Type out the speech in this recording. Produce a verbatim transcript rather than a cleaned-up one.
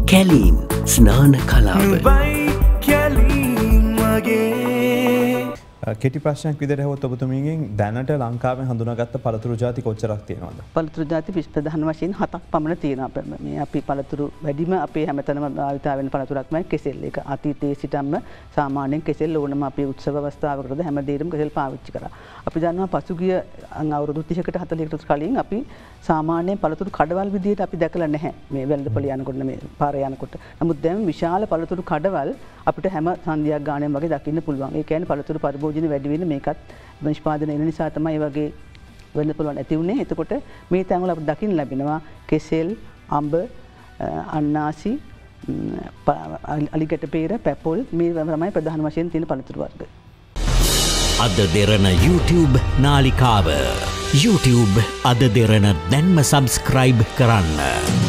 කැලීන් ස්නාන කලාව. කෙටි ප්‍රශ්නයක් විදිහට හවොත් ඔබතුමීගෙන් දැනට ලංකාවේ හඳුනාගත්ත පළතුරු ಜಾති කොච්චරක් තියෙනවද? පළතුරු ಜಾති ප්‍රධාන වශයෙන් හතක් පමණ තියෙනවා. මේ අපි පළතුරු වැඩිම අපේ හැමතැනම භාවිත වෙන පළතුරක් තමයි කෙසෙල්. ඒක අතීතයේ සිටම සාමාන්‍යයෙන් කෙසෙල් ඕනම අපේ උත්සව අවස්ථාවකටද හැමදේටම කෙසෙල් පාවිච්චි කරා. අපි දන්නවා පසුගිය අවුරුදු තිහකට හතළිහකට කලින් අපි සාමාන්‍යයෙන් පළතුරු කඩවල් විදිහට අපි දැකලා නැහැ. මේ වෙළඳපොළ යනකොට මේ පාරේ යනකොට. නමුත් දැන් විශාල පළතුරු කඩවල් අපිට හැම සන්ධියක් ගානෙන් වගේ දකින්න පුළුවන්. ඒ කියන්නේ පළතුරු පරිභෝජන වැඩි වෙන මේකත් නිෂ්පාදනය වෙන නිසා තමයි මේ වගේ වෙන්න පුළුවන් ඇති උනේ. එතකොට මේ තැන්වල අපිට දකින්න ලැබෙනවා කෙසෙල්, අඹ, අන්නාසි, අලිගැට peer, පැපොල් මේ තමයි ප්‍රධාන වශයෙන් තියෙන පළතුරු වර්ග. අද දෙරණ YouTube නාලිකාව YouTube අද දෙරණ දැන්ම subscribe කරන්න.